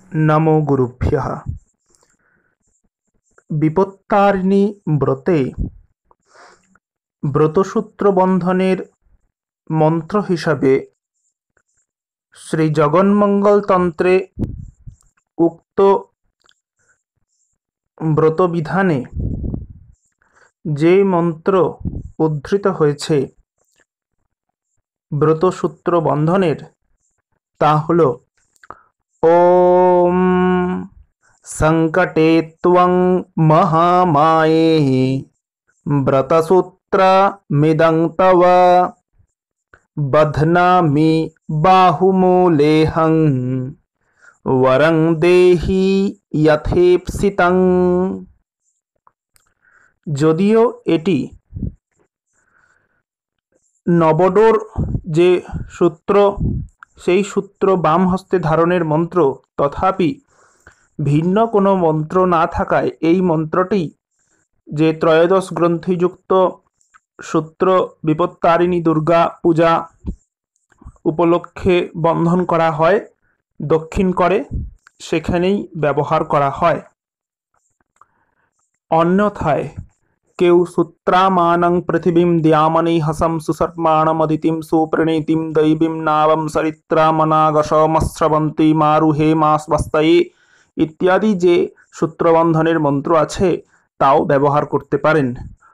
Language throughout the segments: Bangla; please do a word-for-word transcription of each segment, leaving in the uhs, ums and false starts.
नमो गुरुभ्यः। বিপত্তারিণী ব্রতে ব্রতসূত্র বন্ধনের মন্ত্র হিসাবে শ্রী জগন্মঙ্গল তন্ত্রে উক্ত ব্রতবিধানে যে মন্ত্র উদ্ধৃত হয়েছে ব্রতসূত্র বন্ধনের তা হল ওম संकटे त्वं महामाये व्रतसूत्रमिदं तव बध्नामि बाहुमूलेऽहं वरं देहि यथेप्सितं। যদিও এটি নবডোর যে সূত্র সেই সূত্র বাম হস্তে ধারণের মন্ত্র, তথাপি ভিন্ন কোনো মন্ত্র না থাকায় এই মন্ত্রটি যে ত্রয়োদশ গ্রন্থিযুক্ত সূত্র বিপত্তারিণী দুর্গা পূজা উপলক্ষে বন্ধন করা হয় দক্ষিণ করে, সেখানেই ব্যবহার করা হয়। অন্যথায় কেউ সূত্রামানং পৃথিবীম দ্যামনিহসম সুসর্মাণমদিতিম সুপ্রণীতিম দৈবীম নাবম সরিত্রামনাগশমস্রবন্তী মারুহে মাস্বস্তয়ে ইত্যাদি যে সূত্রবন্ধনের মন্ত্র আছে তাও ব্যবহার করতে পারেন।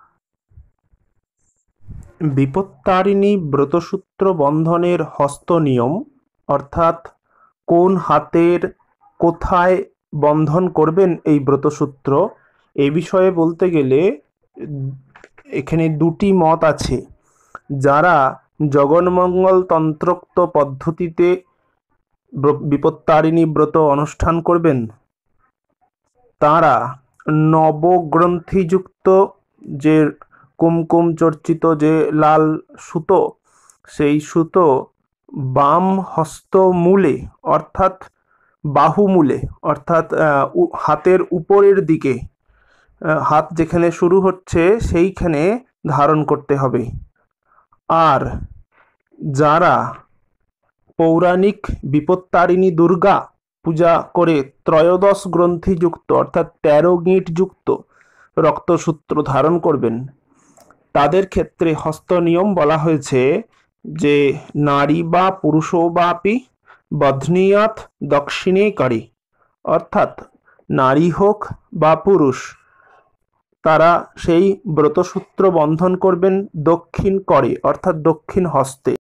বিপত্তারিণী ব্রতসূত্র বন্ধনের হস্ত নিয়ম, অর্থাৎ কোন হাতের কোথায় বন্ধন করবেন এই ব্রতসূত্র, এ বিষয়ে বলতে গেলে এখানে দুটি মত আছে। যারা জগন্মঙ্গল তন্ত্রোক্ত পদ্ধতিতে বিপত্তারিণী ব্রত অনুষ্ঠান করবেন তারা নবগ্রন্থিযুক্ত যে কুমকুম চর্চিত যে লাল সুতো, সেই সুতো বাম হস্ত মূলে অর্থাৎ বাহুমূলে অর্থাৎ হাতের উপরের দিকে, হাত যেখানে শুরু হচ্ছে সেইখানে ধারণ করতে হবে। আর যারা পৌরাণিক বিপত্তারিণী দুর্গা পূজা করে ত্রয়োদশ গ্রন্থিযুক্ত অর্থাৎ তেরো গিঁট যুক্ত রক্তসূত্র ধারণ করবেন তাদের ক্ষেত্রে হস্ত নিয়ম বলা হয়েছে যে নারী বা পুরুষো বাপি বধ্নিয়াত দক্ষিণে করে, অর্থাৎ নারী হোক বা পুরুষ তারা সেই ব্রতসূত্র বন্ধন করবেন দক্ষিণ করে অর্থাৎ দক্ষিণ হস্তে।